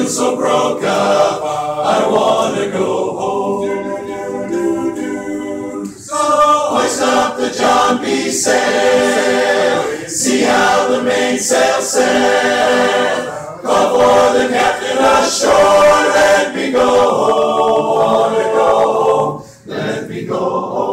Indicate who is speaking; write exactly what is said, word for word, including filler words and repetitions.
Speaker 1: so broke up, I wanna go home. So hoist up the John B. sail, see how the mainsail sail. Call for the captain ashore, let me go home, let me go home, let me go home.